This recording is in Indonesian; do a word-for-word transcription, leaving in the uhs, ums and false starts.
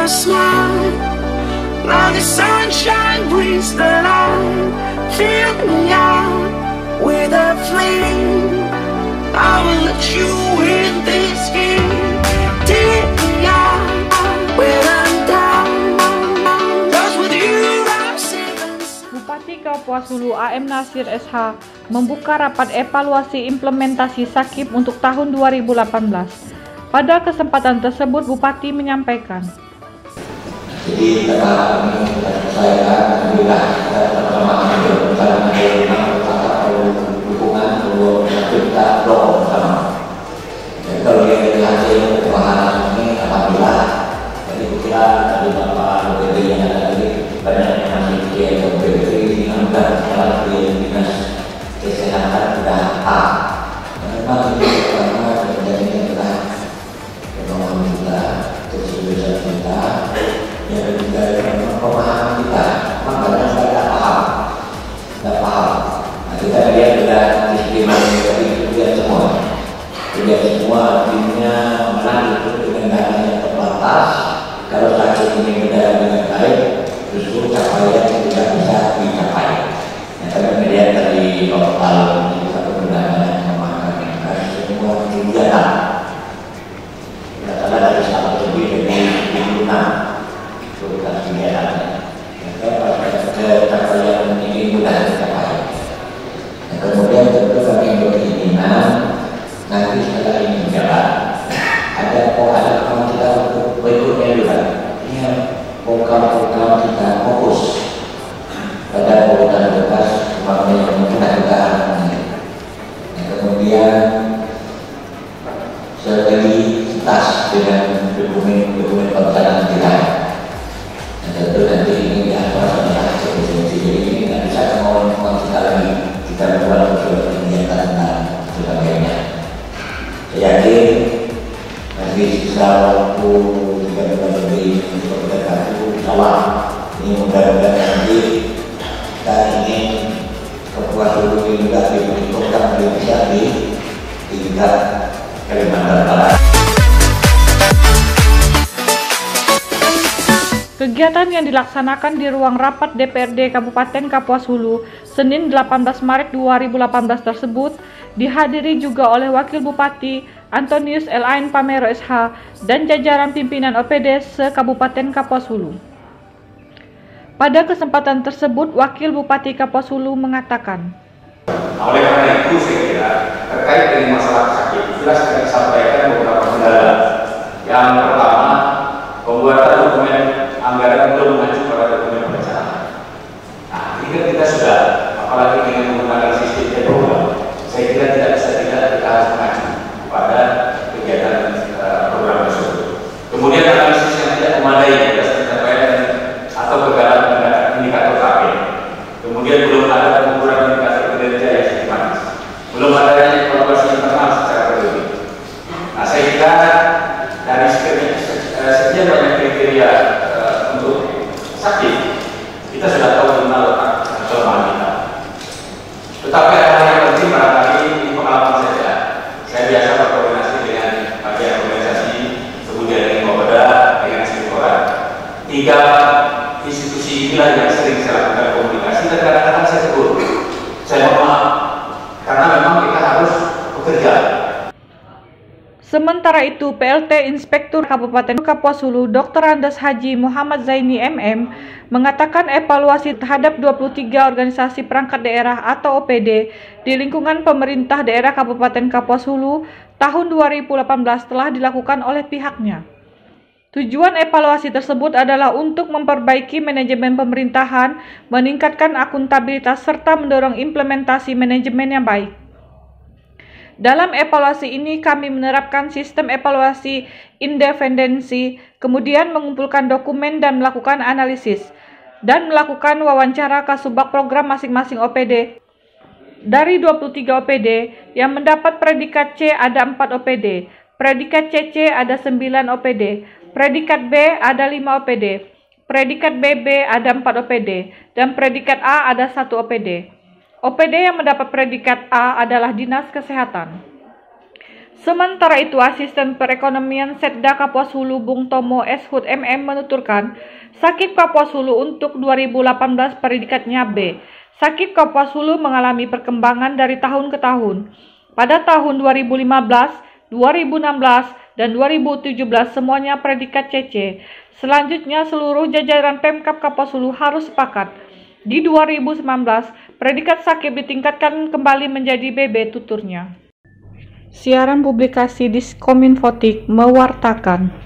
your smile, now the sunshine brings the light. Fill me out with a flame, I will let you in this game. Take me out when I'm down, 'cause with you I'm safe. Bupati Kapuas Hulu A M Nasir S H membuka rapat evaluasi implementasi Sakip untuk tahun dua ribu delapan belas. Pada kesempatan tersebut, Bupati menyampaikan, jadi kata ini saya alhamdulillah bersama bersama dengan dukungan untuk kita doa bersama. Jadi kalau yang hasil pemahaman ini alhamdulillah. Jadi kita tadi Bapak Menteri yang ada tadi banyak yang masih dia berpikir mudah sekarang di dinas kesehatan sudah A. Memang ini pertama terjadi adalah kemauan kita, keseriusan kita. Ya, dari pemahaman kita, makanya saya tidak paham, tidak paham. Nah, kita lihat sudah istimewa dari dia semua, dia semua timnya menang itu dengan dana yang terbatas. Kalau sakit ini berjalan dengan baik, justru capaian tidak bisa dicapai. Nah, kami melihat dari total satu undangan yang memakan semua kegiatan, katakanlah dari satu lebih dari enam. Tugas kegiatannya, capaian ini mudah dicapai. Nah, kemudian tentu kami berkeinginan nanti setelah ini berjalan ada program kita untuk berikutnya juga. Ini program-program kita fokus pada program tugas umpamanya yang mungkin kita alami. Nah, kemudian soliditas dengan dokumen-dokumen perencanaan kita. Tentu nanti ini diatur oleh Presidensi, jadi ini tidak bisa kemauan-kemauan kita lagi kita buat usul kegiatan dan sebagainya. Saya yakin nanti sisa waktu tiga bulan lebih untuk kita kaku awal ini mudah-mudahan nanti kita ingin Kapuas Hulu ini juga diperhitungkan lebih besar di tingkat Kalimantan Barat. kegiatan yang dilaksanakan di ruang rapat D P R D Kabupaten Kapuas Hulu Senin delapan belas Maret dua ribu delapan belas tersebut dihadiri juga oleh Wakil Bupati Antonius L. Ain Pamero S H dan jajaran pimpinan O P D se-Kabupaten Kapuas Hulu. Pada kesempatan tersebut, Wakil Bupati Kapuas Hulu mengatakan, nah, oleh karena itu saya kira terkait dengan masalah sakit, jelas kita sampaikan beberapa kendala. Yang pertama, pembuatan dokumen anggaran belum mengacu pada dokumen perencanaan. Nah, ini kan kita sudah, apalagi dengan menggunakan sistem e-program, saya kira tidak bisa tidak kita harus mengacu pada kegiatan uh, program tersebut. Kemudian analisis yang tidak memadai berdasarkan capaian atau kegagalan indikator K P. Kemudian belum ada pengukuran indikator kinerja yang sistematis. Belum adanya evaluasi internal secara berlebihan. Nah, saya kira dari sekian, sekian banyak kriteria untuk sakit, kita sudah tahu tentang letak kelemahan kita. Tetapi ada yang penting barangkali di pengalaman saja. Saya biasa berkoordinasi dengan bagian organisasi, kemudian dengan Bapeda, dengan Sektorat. Tiga institusi inilah yang sering saya lakukan komunikasi dan kadang-kadang saya tegur. Saya mohon maaf, karena memang kita harus bekerja. Sementara itu, P L T Inspektur Kabupaten Kapuas Hulu Doktor Andes Haji Muhammad Zaini M M mengatakan evaluasi terhadap dua puluh tiga organisasi perangkat daerah atau O P D di lingkungan pemerintah daerah Kabupaten Kapuas Hulu tahun dua ribu delapan belas telah dilakukan oleh pihaknya. Tujuan evaluasi tersebut adalah untuk memperbaiki manajemen pemerintahan, meningkatkan akuntabilitas serta mendorong implementasi manajemen yang baik. Dalam evaluasi ini kami menerapkan sistem evaluasi independensi, kemudian mengumpulkan dokumen dan melakukan analisis, dan melakukan wawancara kasubag program masing-masing O P D. Dari dua puluh tiga O P D yang mendapat predikat C ada empat O P D, predikat C C ada sembilan O P D, predikat B ada lima O P D, predikat B B ada empat O P D, dan predikat A ada satu O P D. O P D yang mendapat predikat A adalah Dinas Kesehatan. Sementara itu, Asisten Perekonomian Setda Kapuas Hulu Bung Tomo S. Hud M M menuturkan, Sakit Kapuas Hulu untuk dua ribu delapan belas predikatnya B. Sakit Kapuas Hulu mengalami perkembangan dari tahun ke tahun. Pada tahun dua ribu lima belas, dua ribu enam belas, dan dua ribu tujuh belas semuanya predikat C C. Selanjutnya seluruh jajaran Pemkab Kapuas Hulu harus sepakat. Di dua ribu sembilan belas, predikat sakit ditingkatkan kembali menjadi B B, tuturnya. Siaran publikasi Diskominfotik mewartakan.